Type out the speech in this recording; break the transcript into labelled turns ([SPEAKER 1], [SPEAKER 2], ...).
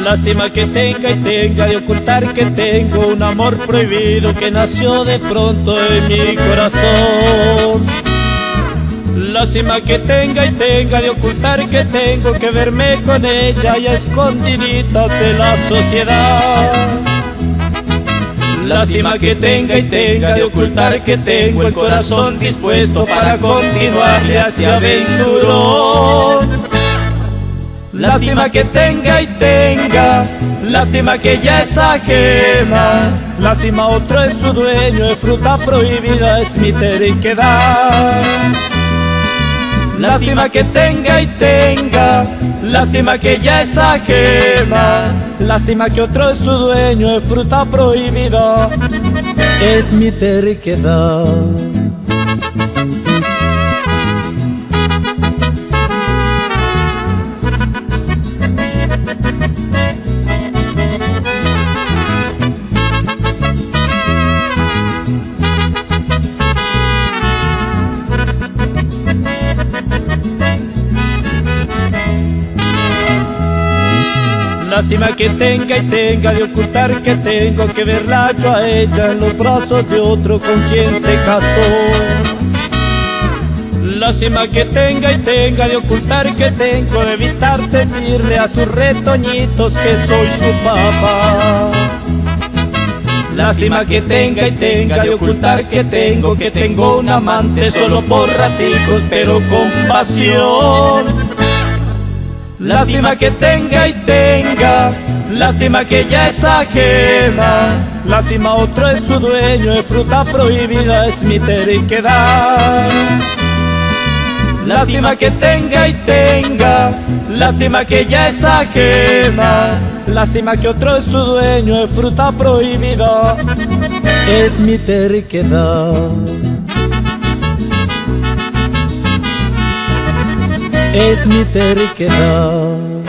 [SPEAKER 1] Lástima que tenga y tenga de ocultar que tengo un amor prohibido que nació de pronto en mi corazón. Lástima que tenga y tenga de ocultar que tengo que verme con ella y a escondidita de la sociedad. Lástima que tenga y tenga de ocultar que tengo el corazón dispuesto para continuarle a este aventurón. Lástima que tenga y tenga, lástima que ya es ajena. Lástima otro es su dueño, de fruta prohibida es mi terquedad. Lástima que tenga y tenga, lástima que ya es ajena. Lástima que otro es su dueño, de fruta prohibida es mi terquedad. Lástima que tenga y tenga de ocultar que tengo que verla yo a ella en los brazos de otro con quien se casó. Lástima que tenga y tenga de ocultar que tengo de evitar decirle a sus retoñitos que soy su papá. Lástima que tenga y tenga de ocultar que tengo un amante solo por raticos pero con pasión. Lástima que tenga y tenga, lástima que ya es ajena. Lástima otro es su dueño, de fruta prohibida es mi terquedad. Lástima que tenga y tenga, lástima que ya es ajena. Lástima que otro es su dueño, de fruta prohibida es mi terquedad. Es mi terquedad.